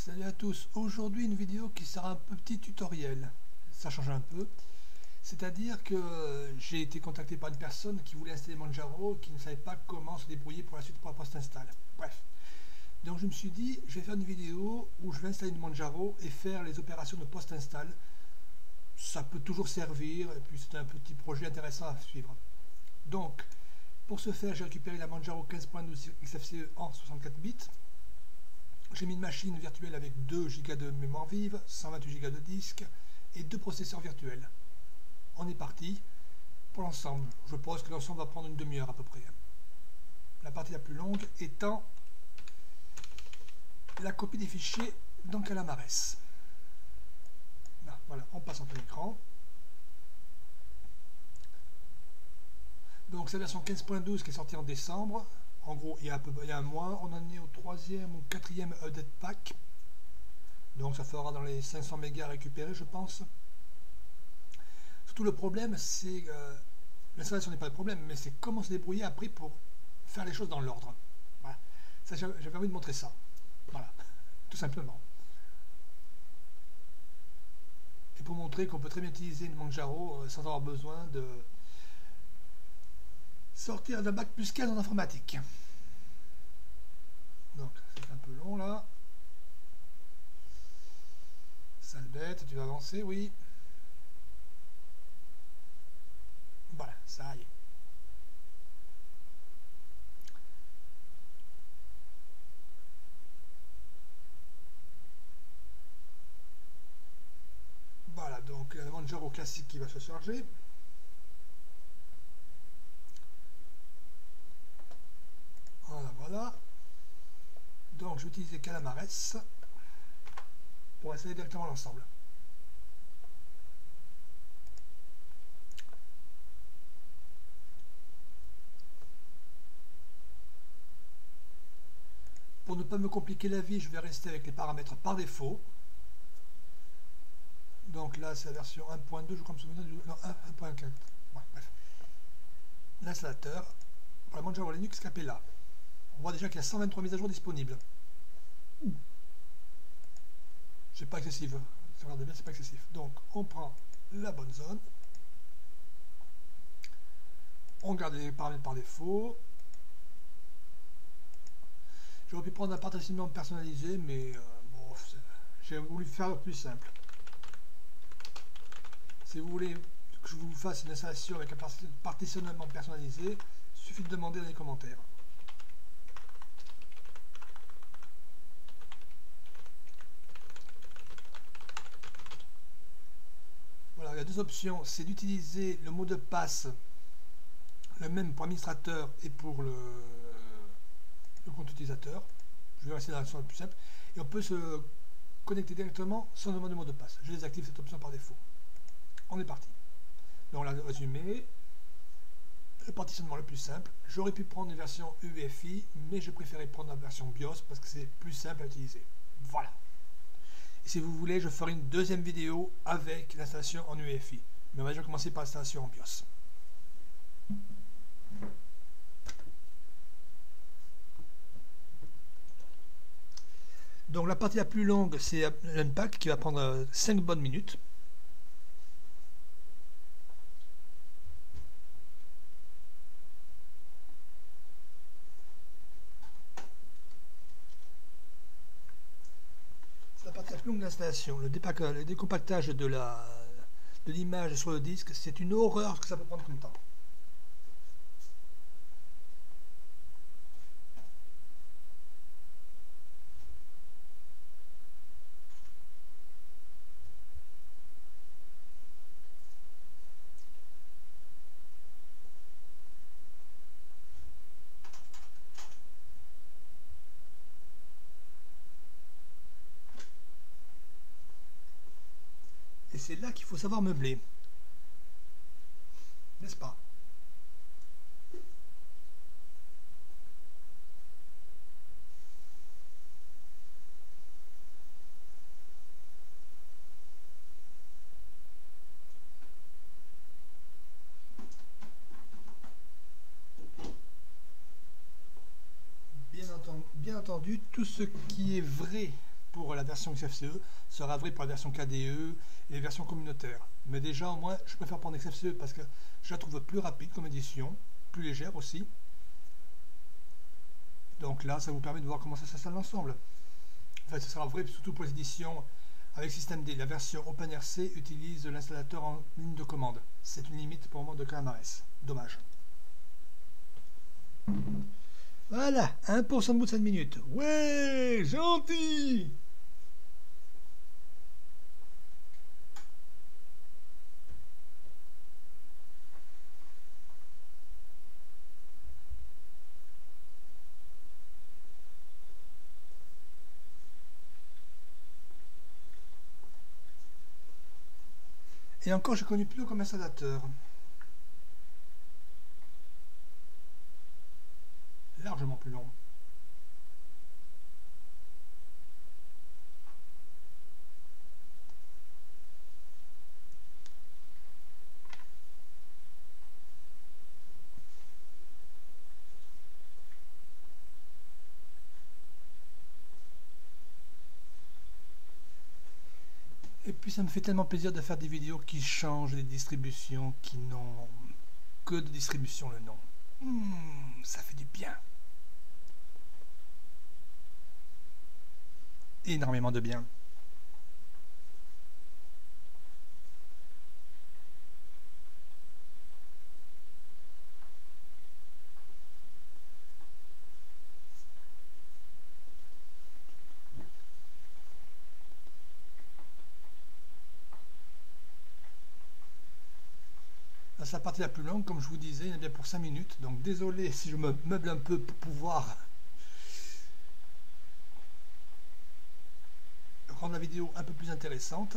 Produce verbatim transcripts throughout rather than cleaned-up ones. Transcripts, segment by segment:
Salut à tous, aujourd'hui une vidéo qui sera un petit tutoriel, ça change un peu, c'est-à-dire que j'ai été contacté par une personne qui voulait installer Manjaro, qui ne savait pas comment se débrouiller pour la suite pour la post-install. Bref, donc je me suis dit, je vais faire une vidéo où je vais installer une Manjaro et faire les opérations de post-install. Ça peut toujours servir, et puis c'est un petit projet intéressant à suivre. Donc, pour ce faire, j'ai récupéré la Manjaro quinze point douze X F C E en soixante-quatre bits. J'ai mis une machine virtuelle avec deux giga de mémoire vive, cent vingt-huit giga de disque et deux processeurs virtuels. On est parti pour l'ensemble. Je pense que l'ensemble va prendre une demi-heure à peu près. La partie la plus longue étant la copie des fichiers dans Calamares. Voilà, on passe en plein écran. Donc c'est la version quinze point douze qui est sortie en décembre. En gros, il y, a un peu, il y a un mois, on en est au troisième ou quatrième update pack. Donc ça fera dans les cinq cents mégas récupérés, je pense. Surtout le problème, c'est... Euh, l'installation n'est pas le problème, mais c'est comment se débrouiller après pour faire les choses dans l'ordre. Voilà. J'avais envie de montrer ça. Voilà, tout simplement. Et pour montrer qu'on peut très bien utiliser une Manjaro euh, sans avoir besoin de... sortir d'un bac plus quinze en informatique. Donc c'est un peu long là. Sale bête, tu vas avancer, oui. Voilà, ça y est. Voilà, donc la Manjaro classique qui va se charger. Voilà, voilà. Donc je vais utiliser Calamares pour installer directement l'ensemble. Pour ne pas me compliquer la vie, je vais rester avec les paramètres par défaut. Donc là c'est la version un point deux, je crois me souvenir du non, un point quatre. Ouais, bref. L'installateur pour la Manjaro Linux Capella. On voit déjà qu'il y a cent vingt-trois mises à jour disponibles. C'est pas excessif. Ça regarde bien, c'est pas excessif. Donc on prend la bonne zone. On garde les paramètres par défaut. J'aurais pu prendre un partitionnement personnalisé, mais euh, bon, j'ai voulu faire le plus simple. Si vous voulez que je vous fasse une installation avec un partitionnement personnalisé, il suffit de demander dans les commentaires. Voilà, il y a deux options, c'est d'utiliser le mot de passe, le même pour administrateur et pour le, le compte utilisateur. Je vais rester dans la version la plus simple. Et on peut se connecter directement sans demander de mot de passe. Je désactive cette option par défaut. On est parti. Donc là, le résumé, le partitionnement le plus simple. J'aurais pu prendre une version U E F I, mais je préférais prendre la version BIOS parce que c'est plus simple à utiliser. Voilà. Et si vous voulez, je ferai une deuxième vidéo avec l'installation en U E F I. Mais on va déjà commencer par l'installation en BIOS. Donc la partie la plus longue, c'est l'unpack qui va prendre cinq bonnes minutes. C'est la partie la plus longue de l'installation. Le, le décompactage de la de l'image sur le disque, c'est une horreur ce que ça peut prendre comme temps. Et c'est là qu'il faut savoir meubler. N'est-ce pas? Bien entendu, bien entendu, tout ce qui est vrai pour la version X F C E sera vrai pour la version K D E et les versions communautaires. Mais déjà, au moins, je préfère prendre X F C E parce que je la trouve plus rapide comme édition, plus légère aussi. Donc là, ça vous permet de voir comment ça s'installe l'ensemble. Enfin, ce sera vrai surtout pour les éditions avec système D. La version OpenRC utilise l'installateur en ligne de commande. C'est une limite pour le moment de Calamares. Dommage. Voilà, un pour cent de bout de sept minutes. Ouais, gentil. Et encore, je connais plus comme installateur. Largement plus long. Et puis ça me fait tellement plaisir de faire des vidéos qui changent les distributions, qui n'ont que de distribution le nom. Mmh, ça fait du bien. Énormément de bien. C'est la partie la plus longue, comme je vous disais, il y en a bien pour cinq minutes. Donc désolé si je me meuble un peu pour pouvoir rendre la vidéo un peu plus intéressante.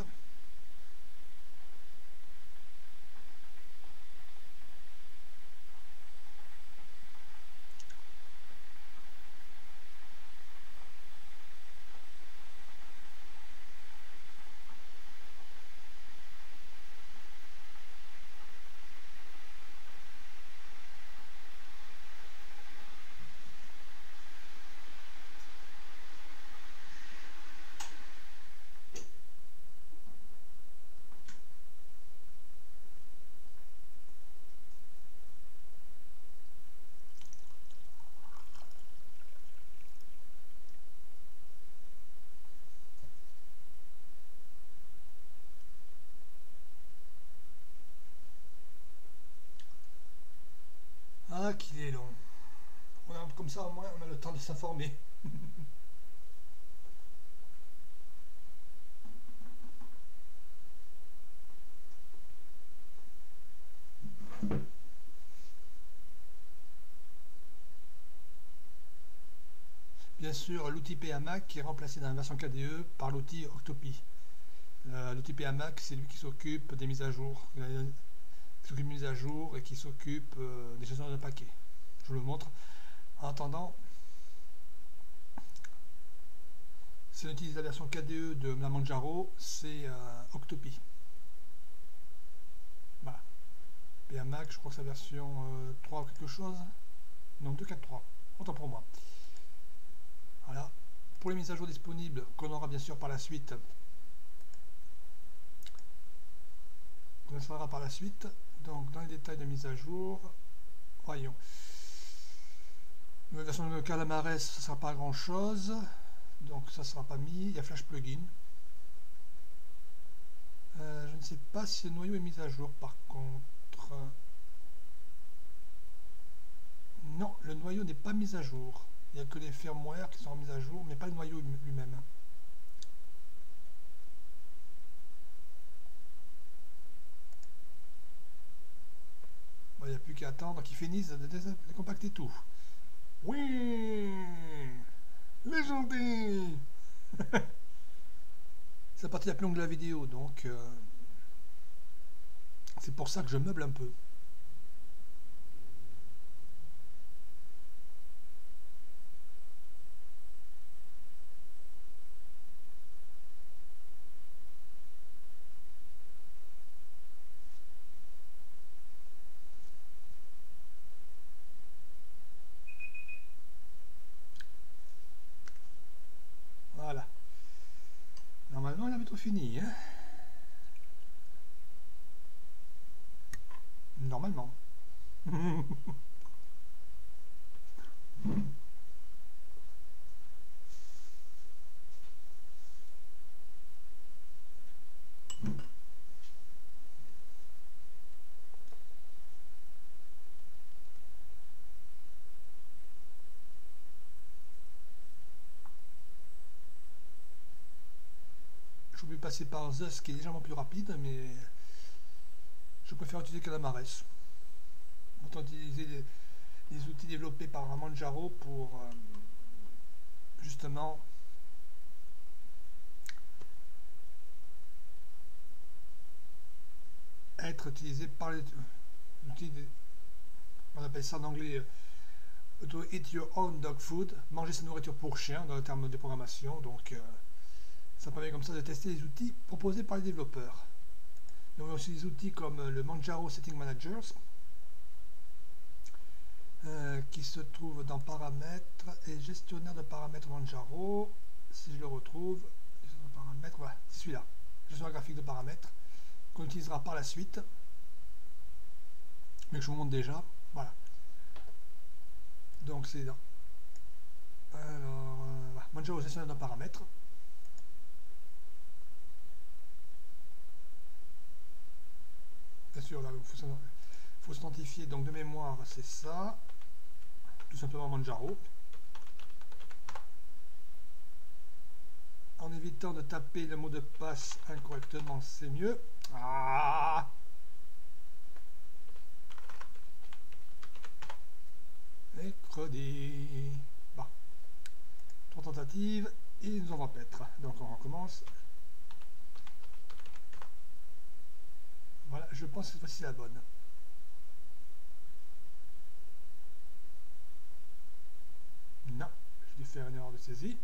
Ah, qu'il est long. On a, comme ça, au moins, on a le temps de s'informer. Bien sûr, l'outil P A Mac qui est remplacé dans la version K D E par l'outil Octopi. L'outil P A Mac, c'est lui qui s'occupe des mises à jour, qui s'occupe des mises à jour et qui s'occupe euh, des gestions de paquets. Je vous le montre. En attendant, si on utilise la version K D E de Manjaro, c'est euh, Octopi. Voilà. P A Mac, je crois que c'est la version euh, trois ou quelque chose. Non, deux point quatre point trois. Autant pour moi. Voilà. Pour les mises à jour disponibles, qu'on aura bien sûr par la suite, qu'on installera par la suite. Donc, dans les détails de mise à jour, voyons. La version de Calamares, ça ne sera pas grand chose. Donc, ça ne sera pas mis. Il y a Flash Plugin. Euh, je ne sais pas si le noyau est mis à jour par contre. Non, le noyau n'est pas mis à jour. Il n'y a que les firmware qui sont mis à jour, mais pas le noyau lui-même. Bon, il n'y a plus qu'à attendre qu'ils finissent de décompacter tout. Oui, légendaire. C'est la partie la plus longue de la vidéo, donc euh, c'est pour ça que je meuble un peu. Voilà. bientôt fini, hein? Normalement. Je vais passer par Zeus qui est légèrement plus rapide, mais je préfère utiliser Calamares. Autant utiliser les, les outils développés par Manjaro pour euh, justement être utilisés par les outils, de, on appelle ça en anglais euh, to eat your own dog food, manger sa nourriture pour chien dans le terme de programmation. Donc euh, ça permet comme ça de tester les outils proposés par les développeurs. Nous avons aussi des outils comme le Manjaro Setting Managers euh, qui se trouve dans paramètres et gestionnaire de paramètres Manjaro. Si je le retrouve, gestionnaire de paramètres, voilà, c'est celui-là, gestionnaire graphique de paramètres qu'on utilisera par la suite, mais que je vous montre déjà. Voilà. Donc c'est là. Alors, euh, voilà. Manjaro gestionnaire de paramètres. Bien sûr, là, il faut, faut s'identifier. Donc de mémoire, c'est ça. Tout simplement Manjaro. En évitant de taper le mot de passe incorrectement, c'est mieux. Ah, mercredi. Bon. Trois tentatives et nous en va paître. Donc on recommence. Voilà, je pense que cette fois-ci c'est la bonne. Non, j'ai dû faire une erreur de saisie.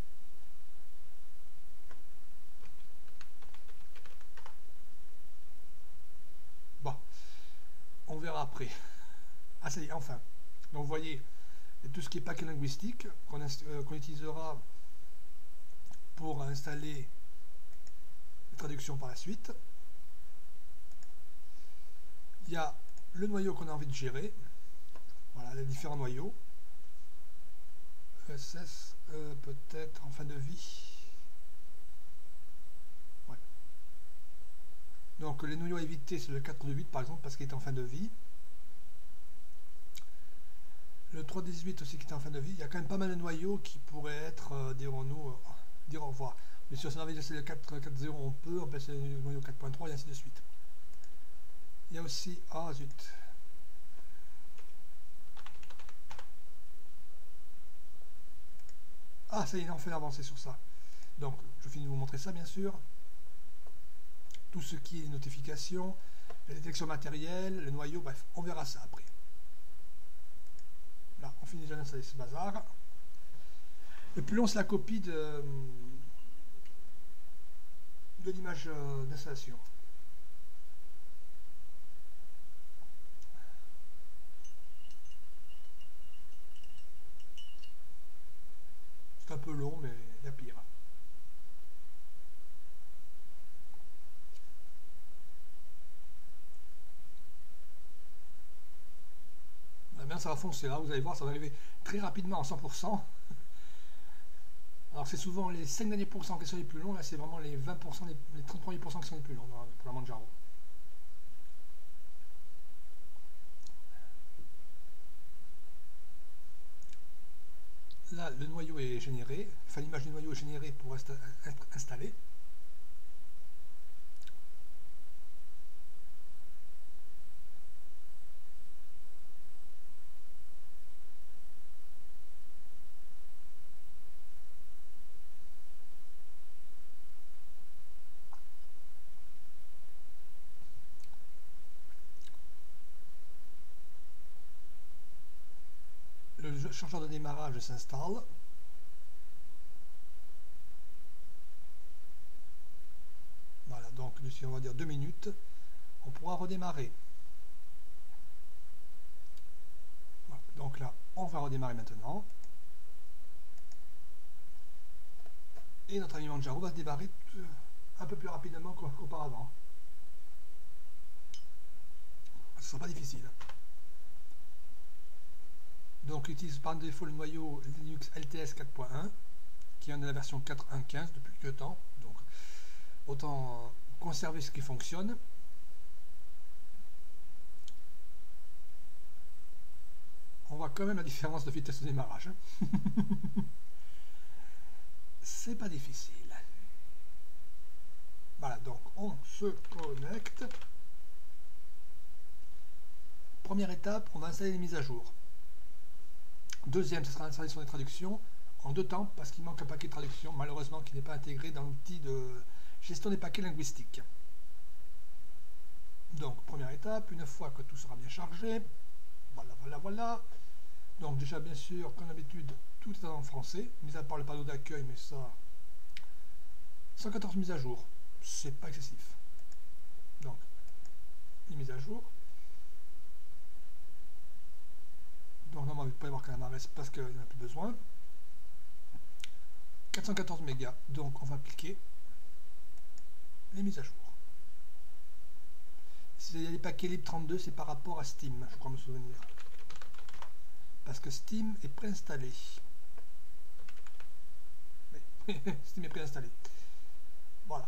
Bon, on verra après. Ah ça y est, enfin. Donc vous voyez, tout ce qui est paquet linguistique qu'on euh, qu'on utilisera pour installer les traductions par la suite. Il y a le noyau qu'on a envie de gérer. Voilà, les différents noyaux. E S S, euh, peut-être en fin de vie. Ouais. Donc les noyaux à éviter, c'est le quatre de huit par exemple, parce qu'il est en fin de vie. Le trois dix-huit aussi qui est en fin de vie. Il y a quand même pas mal de noyaux qui pourraient être, euh, dirons-nous, euh, dire au revoir. Mais si on a envie de laisser le quatre point zéro, on peut, on peut laisser le noyau quatre point trois et ainsi de suite. Il y a aussi... Ah zut. Ah ça y est, on fait l'avancer sur ça. Donc je finis de vous montrer ça bien sûr. Tout ce qui est notification, la détection matérielle, le noyau, bref, on verra ça après. Là, on finit déjà d'installer ce bazar. Le plus long c'est la copie de, de l'image d'installation. C'est un peu long, mais il y a pire. Eh bien, ça va foncer là, vous allez voir, ça va arriver très rapidement à cent pour cent. Alors c'est souvent les cinq derniers pourcents qui sont les plus longs, là c'est vraiment les vingt pour cent, les, les trente premiers pourcents qui sont les plus longs pour la Manjaro. Là, le noyau est généré, enfin l'image du noyau est générée pour être installée. Le chargeur de démarrage s'installe. Voilà, donc d'ici on va dire deux minutes, on pourra redémarrer. Voilà, donc là, on va redémarrer maintenant. Et notre ami Manjaro va se démarrer un peu plus rapidement qu'auparavant. Ce ne sera pas difficile. Donc j'utilise par défaut le noyau Linux L T S quatre point un qui est dans la version quatre point un point quinze depuis quelques temps. Donc autant conserver ce qui fonctionne. On voit quand même la différence de vitesse de démarrage. C'est pas difficile. Voilà, donc on se connecte. Première étape, on va installer les mises à jour. Deuxième, ce sera l'installation des traductions en deux temps parce qu'il manque un paquet de traduction, malheureusement qui n'est pas intégré dans l'outil de gestion des paquets linguistiques. Donc, première étape, une fois que tout sera bien chargé, voilà, voilà, voilà. Donc déjà, bien sûr, comme d'habitude, tout est en français, mis à part le panneau d'accueil, mais ça, cent quatorze mises à jour, c'est pas excessif. Donc, les mises à jour. Donc normalement, il ne peut pas y avoir qu'un reste parce qu'il n'y en a plus besoin. quatre cent quatorze mégas, donc on va appliquer les mises à jour. S'il y a les paquets libres trente-deux, c'est par rapport à Steam, je crois me souvenir. Parce que Steam est préinstallé. Steam est préinstallé. Voilà.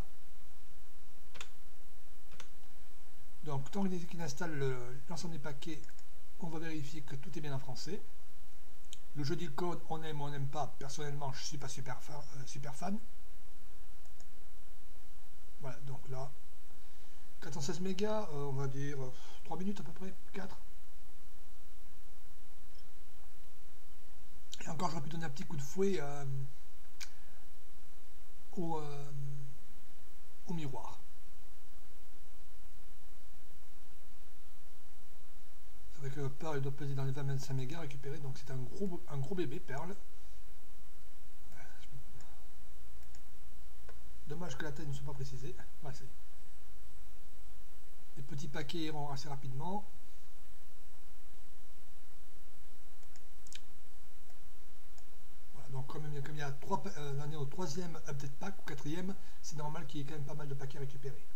Donc, tant qu'il installe l'ensemble des paquets, on va vérifier que tout est bien en français. Le jeu du code, on aime ou on n'aime pas. Personnellement, je ne suis pas super fan, euh, super fan. Voilà, donc là, quatre cent seize mégas, euh, on va dire euh, trois minutes à peu près, quatre. Et encore, j'aurais pu donner un petit coup de fouet euh, au, euh, au miroir. C'est vrai que Perl doit peser dans les vingt à vingt-cinq mégas récupérés, donc c'est un gros, un gros bébé Perl. Dommage que la taille ne soit pas précisée. Voilà, les petits paquets iront assez rapidement. Voilà, donc comme, comme il y a trois, euh, on est au troisième update pack ou quatrième, c'est normal qu'il y ait quand même pas mal de paquets récupérés.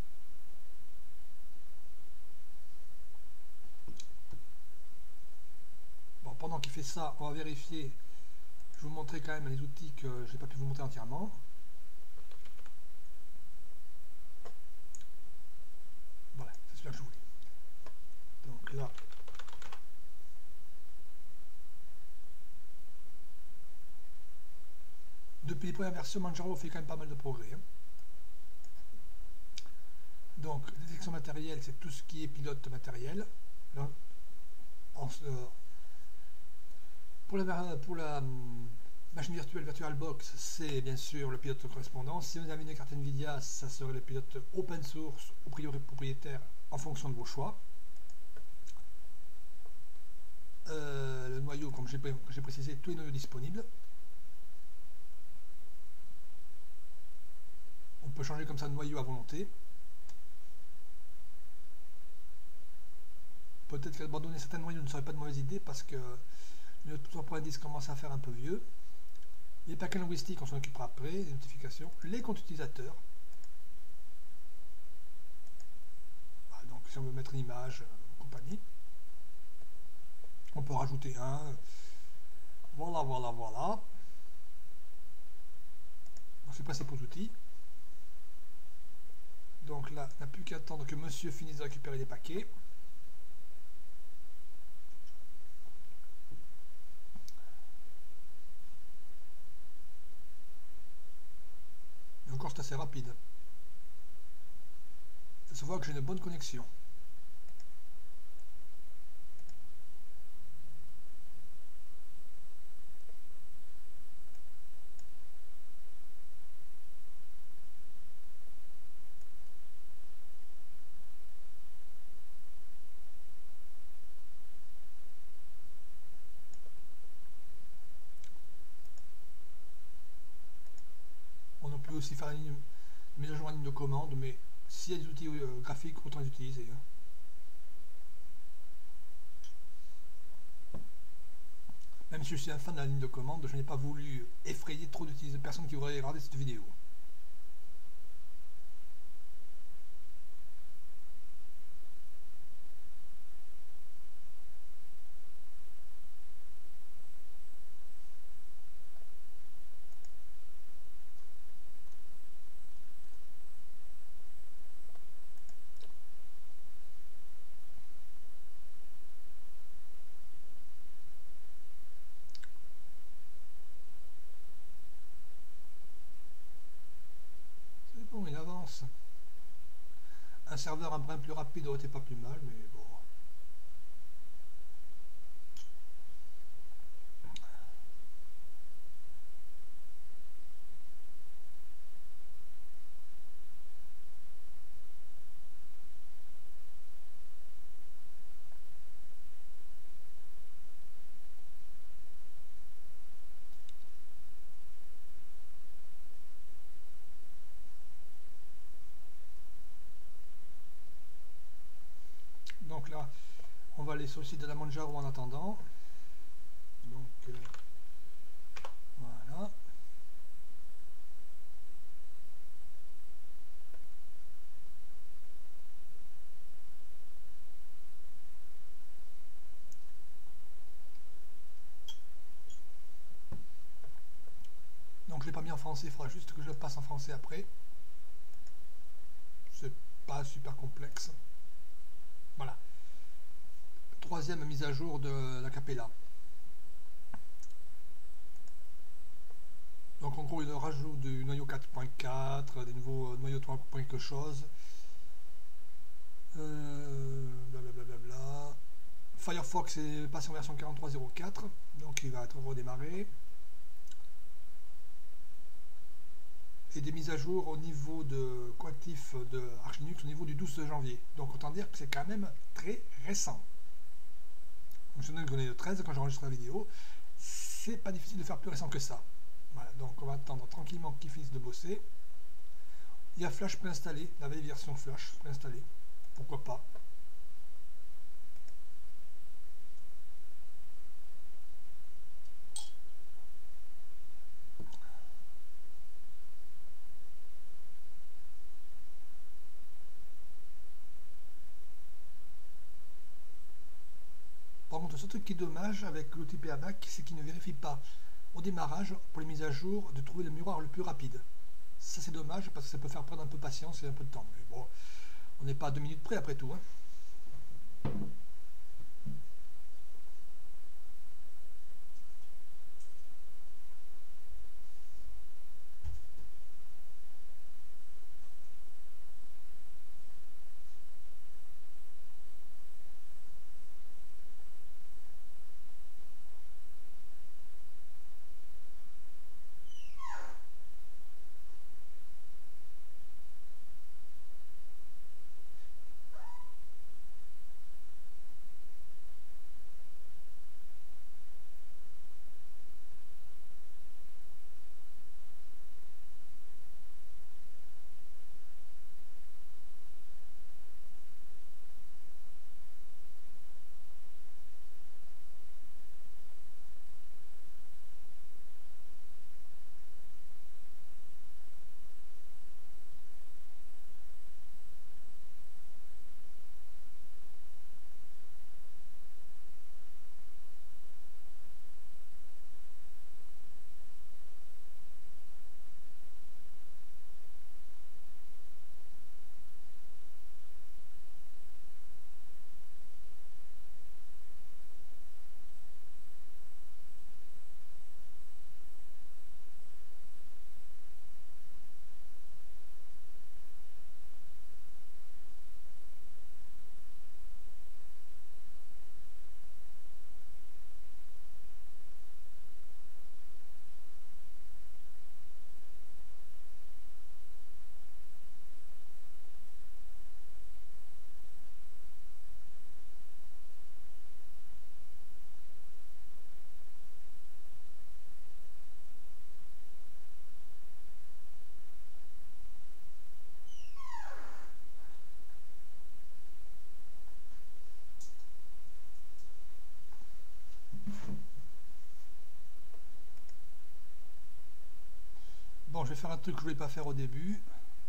Bon, pendant qu'il fait ça, on va vérifier. Je vais vous montrer quand même les outils que je n'ai pas pu vous montrer entièrement. Voilà, c'est celui-là que je voulais. Donc là, depuis les premières versions, Manjaro fait quand même pas mal de progrès. Hein. Donc, détection matérielle, c'est tout ce qui est pilote matériel. Là, en, euh, pour la, pour la hum, machine virtuelle VirtualBox, c'est bien sûr le pilote correspondant. Si vous avez une carte Nvidia, ça serait le pilote open source ou propriétaire en fonction de vos choix. Euh, le noyau, comme j'ai précisé, tous les noyaux disponibles. On peut changer comme ça de noyau à volonté. Peut-être qu'abandonner certains noyaux ne serait pas de mauvaise idée parce que le trois point dix commence à faire un peu vieux. Les paquets linguistiques, on s'en occupera après, les notifications, les comptes utilisateurs. Voilà, donc si on veut mettre une image, euh, compagnie, on peut rajouter un. Voilà, voilà, voilà. Donc c'est principaux outils. Donc là, on n'a plus qu'à attendre que monsieur finisse de récupérer les paquets. Et encore, c'est assez rapide. Ça se voit que j'ai une bonne connexion. On peut aussi faire une mise à jour en ligne de commande, mais s'il y a des outils euh, graphiques, autant les utiliser. Hein. Même si je suis un fan de la ligne de commande, je n'ai pas voulu effrayer trop de personnes qui auraient regardé cette vidéo. latence. Un serveur un brin plus rapide aurait été pas plus mal, mais bon. Donc là, on va aller sur le site de la Manjaro en attendant. Donc euh, voilà. Donc je l'ai pas mis en français, il faudra juste que je le passe en français après. C'est pas super complexe. Voilà. Troisième mise à jour de la Capella. Donc en gros il rajoute du noyau quatre point quatre, des nouveaux noyaux trois point quelque chose. Euh, blablabla. Firefox est passé en version quarante-trois zéro quatre, donc il va être redémarré. Et des mises à jour au niveau de correctif de Arch Linux au niveau du douze janvier. Donc autant dire que c'est quand même très récent. Donc je donne le le treize quand j'enregistre la vidéo. C'est pas difficile de faire plus récent que ça. Voilà, donc on va attendre tranquillement qu'il finisse de bosser. Il y a Flash préinstallé, la vieille version Flash préinstallée. Pourquoi pas. Par contre, ce truc qui est dommage avec l'O T P A B A C, c'est qu'il ne vérifie pas au démarrage, pour les mises à jour, de trouver le miroir le plus rapide. Ça c'est dommage parce que ça peut faire prendre un peu de patience et un peu de temps. Mais bon, on n'est pas à deux minutes près après tout. Hein. Bon, je vais faire un truc que je ne voulais pas faire au début.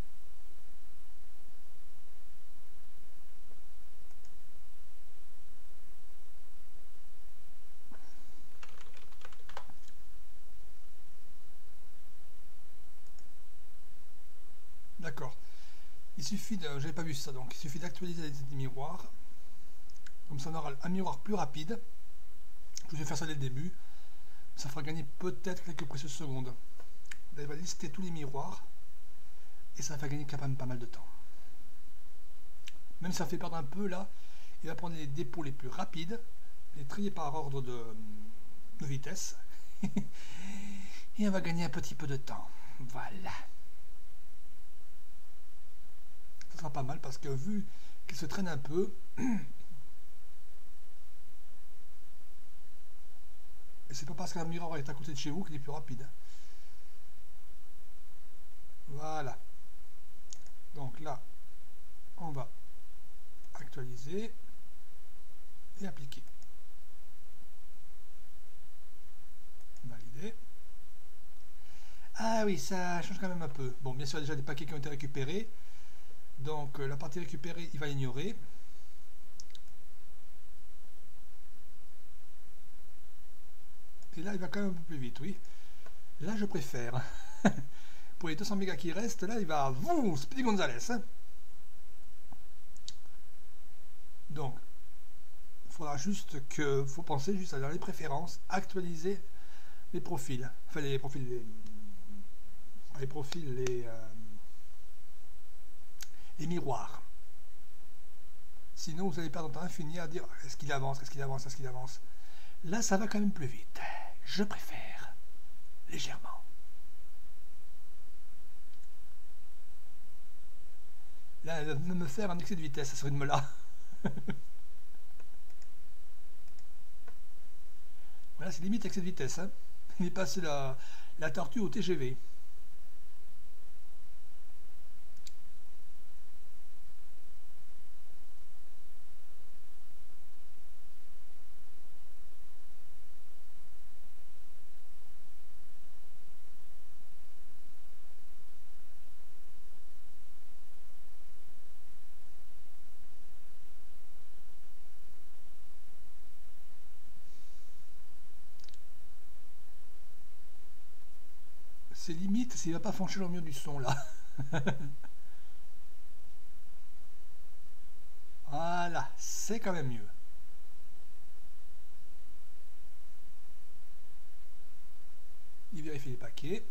D'accord. Il suffit de... J'avais pas vu ça, donc il suffit d'actualiser les miroirs. Comme ça on aura un miroir plus rapide. Je vais faire ça dès le début. Ça fera gagner peut-être quelques précieuses secondes. Là, il va lister tous les miroirs. et ça va faire gagner quand même pas mal de temps. Même si ça fait perdre un peu, là, il va prendre les dépôts les plus rapides, les trier par ordre de, de vitesse, et on va gagner un petit peu de temps. Voilà. Ça sera pas mal parce que vu qu'il se traîne un peu, et c'est pas parce qu'un mirror est à côté de chez vous qu'il est plus rapide. Voilà. Donc là, on va actualiser et appliquer. Valider. Ah oui, ça change quand même un peu. Bon, bien sûr, il y a déjà des paquets qui ont été récupérés. Donc, euh, la partie récupérée, il va l'ignorer. Et là, il va quand même un peu plus vite, oui. Là, je préfère. Pour les deux cents mégas qui restent, là, il va... Vous, Speedy Gonzales. Hein. Donc, il faudra juste que... faut penser juste à dans les préférences, actualiser les profils. Enfin, les profils... Les, les profils, les... Euh, les miroirs. Sinon, vous allez perdre un temps infini à dire est-ce qu'il avance, est-ce qu'il avance, est-ce qu'il avance. Là, ça va quand même plus vite. Je préfère légèrement. Là, elle va me faire un excès de vitesse à ce rythme-là. Voilà, c'est limite excès de vitesse. Hein. Il est passé la, la tortue au T G V. C'est limite s'il ne va pas franchir le mur du son là. Voilà, c'est quand même mieux. Il vérifie les paquets.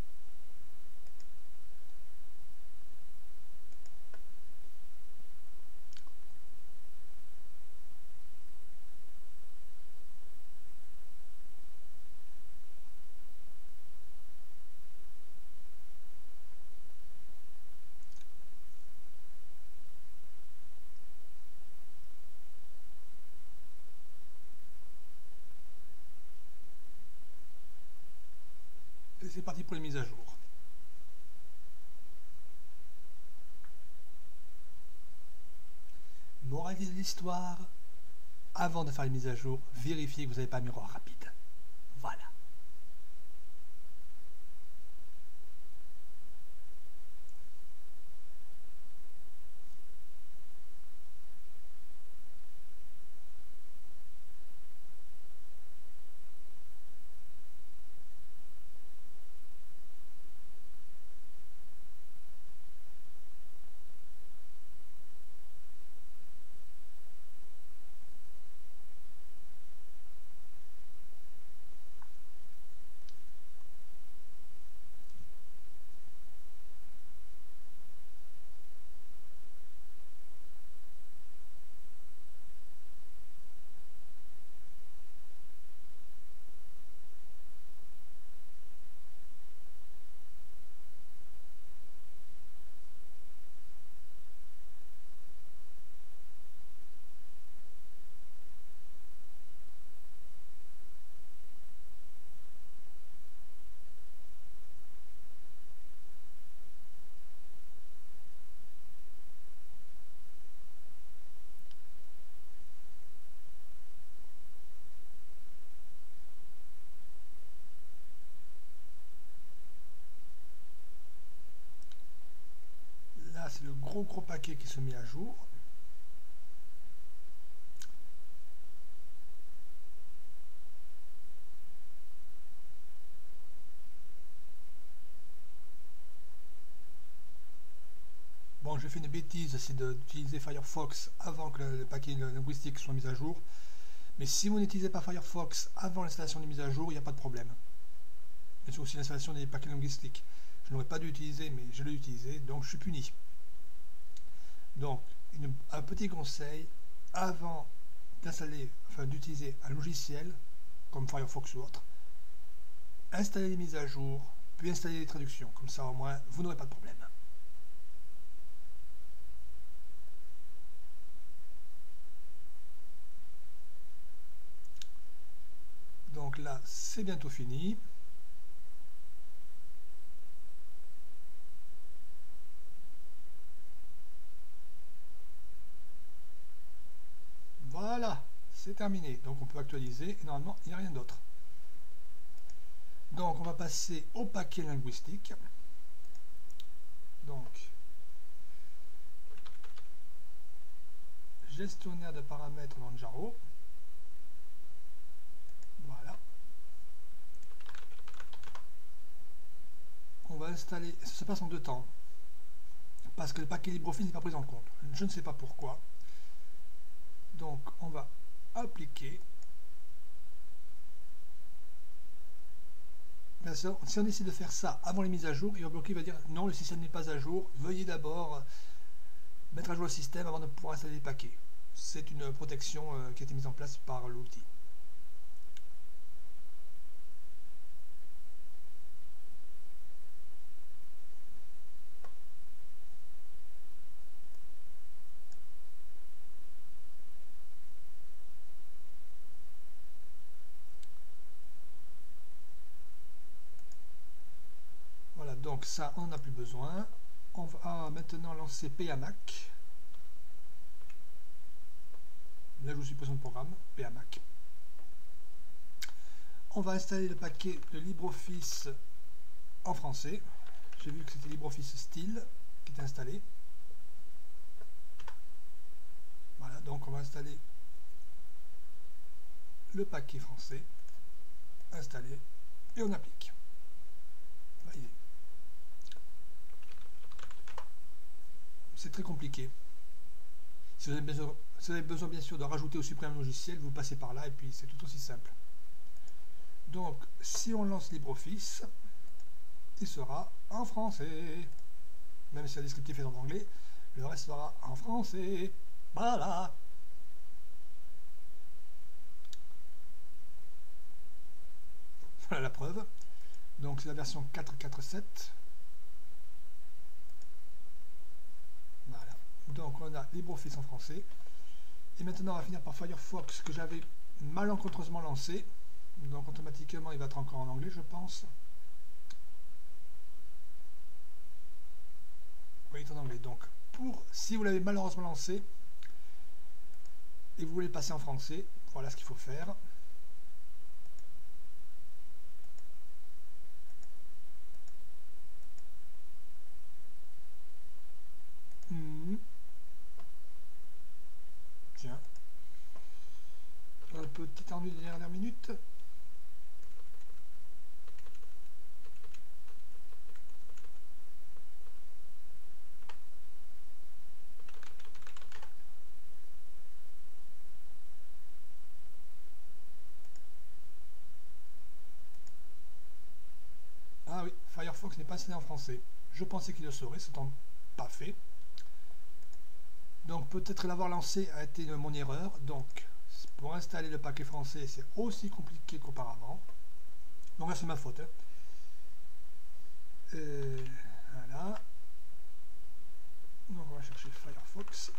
Et c'est parti pour les mises à jour. Moralité de l'histoire, avant de faire les mises à jour, vérifiez que vous n'avez pas un miroir rapide. Voilà. C'est le gros gros paquet qui se met à jour. Bon, j'ai fait une bêtise, c'est d'utiliser Firefox avant que le paquet linguistique soit mis à jour. Mais si vous n'utilisez pas Firefox avant l'installation des mises à jour, il n'y a pas de problème. Et c'est aussi l'installation des paquets linguistiques. Je n'aurais pas dû utiliser, mais je l'ai utilisé, donc je suis puni. Donc, une, un petit conseil, avant d'installer, enfin d'utiliser un logiciel, comme Firefox ou autre, installez les mises à jour, puis installez les traductions. Comme ça, au moins, vous n'aurez pas de problème. Donc là, c'est bientôt fini. Voilà, c'est terminé. Donc on peut actualiser et normalement, il n'y a rien d'autre. Donc on va passer au paquet linguistique. Donc, gestionnaire de paramètres dans Manjaro. Voilà. On va installer, ça se passe en deux temps. Parce que le paquet LibreOffice n'est pas pris en compte. Je ne sais pas pourquoi. Donc on va appliquer. Bien sûr, si on décide de faire ça avant les mises à jour, il va bloquer, il va dire non, le système n'est pas à jour, veuillez d'abord mettre à jour le système avant de pouvoir installer les paquets. C'est une protection euh, qui a été mise en place par l'outil. Voilà, donc ça, on n'en a plus besoin. On va maintenant lancer PAMac. Là, je suis besoin de programme, PAMac. On va installer le paquet de LibreOffice en français. J'ai vu que c'était LibreOffice Style qui est installé. Voilà, donc on va installer le paquet français, installer, et on applique. Validé. C'est très compliqué. Si vous avez besoin, si vous avez besoin bien sûr de rajouter ou supprimer un logiciel, vous passez par là et puis c'est tout aussi simple. Donc, si on lance LibreOffice, il sera en français. Même si le descriptif est en anglais, le reste sera en français. Voilà. Voilà la preuve. Donc, c'est la version quatre point quatre point sept. Voilà. Donc, on a LibreOffice en français. Et maintenant, on va finir par Firefox que j'avais malencontreusement lancé. Donc, automatiquement, il va être encore en anglais, je pense. Oui, il est en anglais. Donc, pour, si vous l'avez malheureusement lancé et vous voulez passer en français, voilà ce qu'il faut faire. Mmh. Tiens. Un petit ennui des dernières minutes. Ah oui, Firefox n'est pas installé en français. Je pensais qu'il le saurait, c'est pas fait. Donc peut-être l'avoir lancé a été mon erreur. Donc pour installer le paquet français, c'est aussi compliqué qu'auparavant. Donc là c'est ma faute. Hein. Euh, voilà. Donc on va chercher Firefox.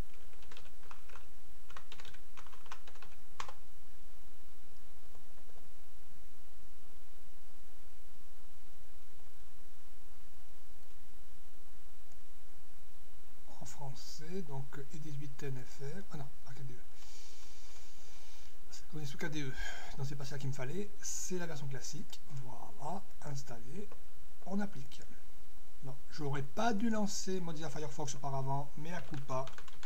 Français, donc E dix-huit N F R, ah non, pas K D E, on est sous K D E, non c'est pas ça qu'il me fallait, c'est la version classique, voilà, installé, on applique. Non, j'aurais pas dû lancer Mozilla Firefox auparavant, mais à coup pas.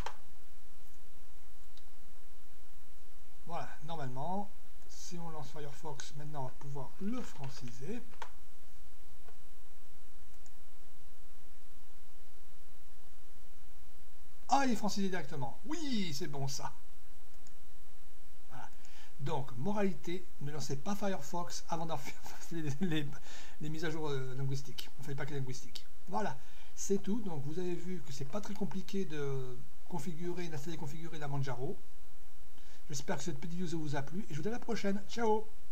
Voilà, normalement, si on lance Firefox, maintenant on va pouvoir le franciser. Ah, il est francisé directement. Oui, c'est bon ça. Voilà. Donc, moralité, ne lancez pas Firefox avant d'en faire les, les, les mises à jour euh, linguistiques, enfin les paquets linguistiques. Voilà, c'est tout. Donc, vous avez vu que c'est pas très compliqué de configurer, d'installer et configurer la Manjaro. J'espère que cette petite vidéo vous a plu et je vous dis à la prochaine. Ciao!